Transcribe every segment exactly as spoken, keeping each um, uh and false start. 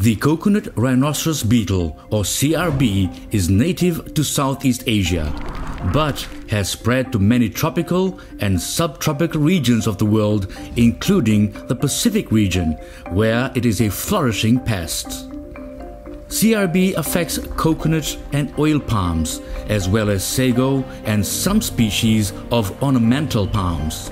The coconut rhinoceros beetle, or C R B, is native to Southeast Asia, but has spread to many tropical and subtropical regions of the world, including the Pacific region, where it is a flourishing pest. C R B affects coconut and oil palms, as well as sago and some species of ornamental palms.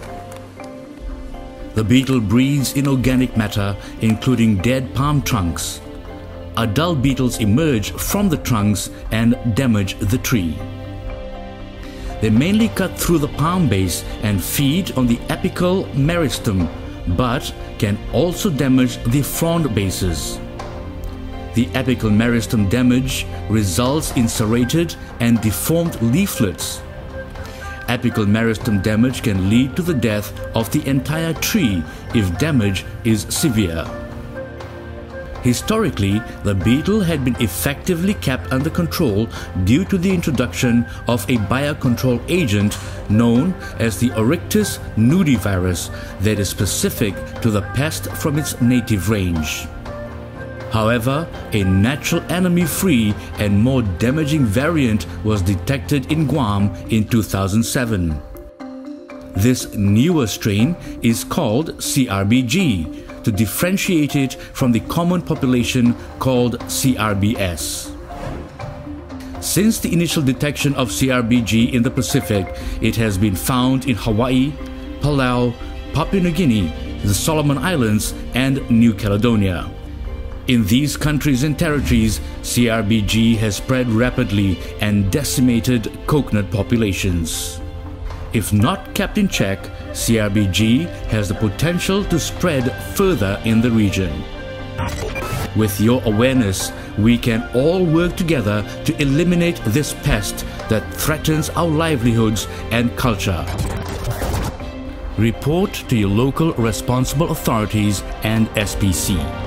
The beetle breeds in organic matter, including dead palm trunks. Adult beetles emerge from the trunks and damage the tree. They mainly cut through the palm base and feed on the apical meristem, but can also damage the frond bases. The apical meristem damage results in serrated and deformed leaflets. Apical meristem damage can lead to the death of the entire tree if damage is severe. Historically, the beetle had been effectively kept under control due to the introduction of a biocontrol agent known as the Oryctis nudivirus that is specific to the pest from its native range. However, a natural enemy-free and more damaging variant was detected in Guam in two thousand seven. This newer strain is called C R B G to differentiate it from the common population called C R B S. Since the initial detection of C R B G in the Pacific, it has been found in Hawaii, Palau, Papua New Guinea, the Solomon Islands, and New Caledonia. In these countries and territories, C R B G has spread rapidly and decimated coconut populations. If not kept in check, C R B G has the potential to spread further in the region. With your awareness, we can all work together to eliminate this pest that threatens our livelihoods and culture. Report to your local responsible authorities and S P C.